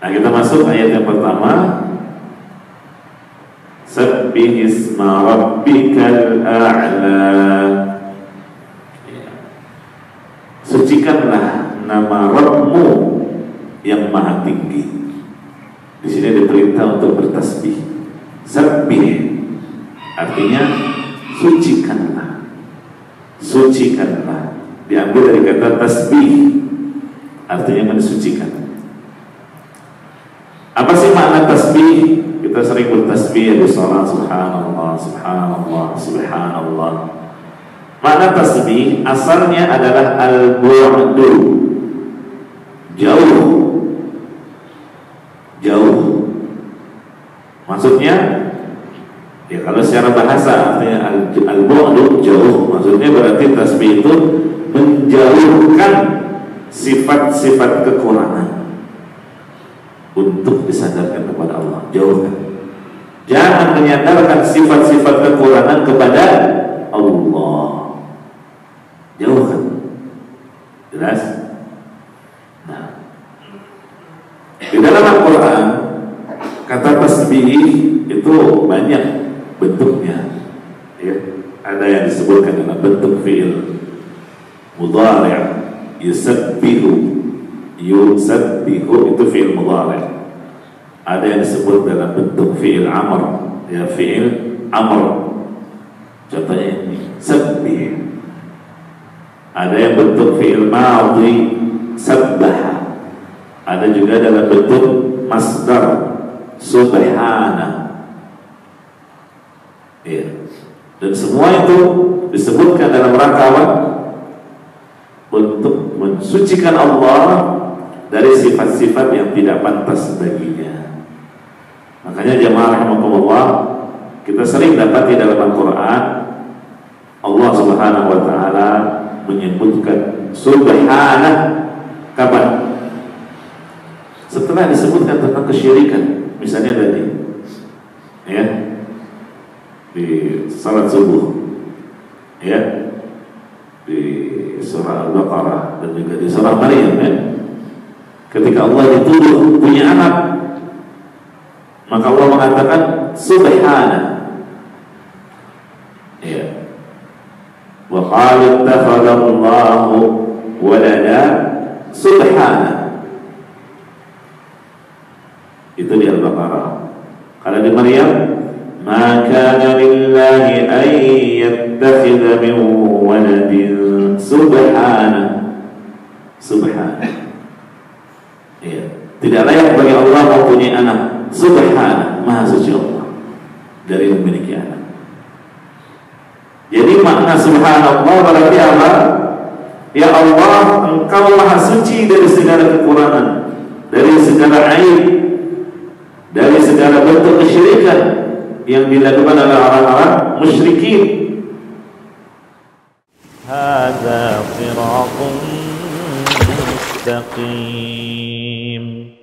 Nah, kita masuk ayat yang pertama. Sabbih isma rabbikal a'la. Sucikanlah nama Rabbmu yang maha tinggi. Di sini diperintah untuk bertasbih. Sabbih artinya sucikanlah. Sucikanlah diambil dari kata tasbih, artinya mensucikan. Apa sih makna tasbih? Kita sering bertasbih di salat, subhanallah, subhanallah, subhanallah. Makna tasbih asalnya adalah al-bu'du, jauh, jauh. Maksudnya, ya kalau secara bahasa artinya al-bu'du jauh. Maksudnya berarti tasbih itu menjauhkan sifat-sifat kekurangan untuk disadarkan kepada Allah. Jauhkan. Jangan menyadarkan sifat-sifat kekurangan kepada Allah. Jauhkan. Jelas? Nah, di dalam Al-Quran kata tasbih itu banyak bentuknya, ya. Ada yang disebutkan dalam bentuk fi'il mudhari', yusabbihu, yusabbihu itu fi'il mudhari'. Ada yang disebut dalam bentuk fi'il amr, ya, fi'il amr. Contohnya ini, sabbih. Ada yang bentuk fi'il madhi, sabbaha. Ada juga dalam bentuk masdar, subhana. Ya. Dan semua itu disebutkan dalam rangka untuk mensucikan Allah dari sifat-sifat yang tidak pantas baginya. Makanya jamaah rahimakumullah, kita sering dapat di dalam Al-Quran Allah Subhanahu wa taala menyebutkan subhanah kapan? Setelah disebutkan tentang kesyirikan, misalnya tadi, ya, di salat subuh, ya, di surah Al-Baqarah dan juga di surah Maryam, ya. Ketika Allah dituduh punya anak, maka Allah mengatakan subhana, ya. Wa qala ittakhadallahu walada subhana. Itu di Al-Baqarah. Kalau di Maryam, ma kana lillahi an yattakhidha min waladin subhana. Subhana. Ya. Tidak layak bagi Allah mempunyai anak. Subhana, maha suci Allah dari memiliki anak. Jadi makna subhanallah berarti apa? Ya Allah, Engkau maha suci dari segala kekurangan, dari segala aib, dari segala bentuk kesyirikan yang dilakukan oleh orang-orang musyrikin. Hadza sirathun mustaqim.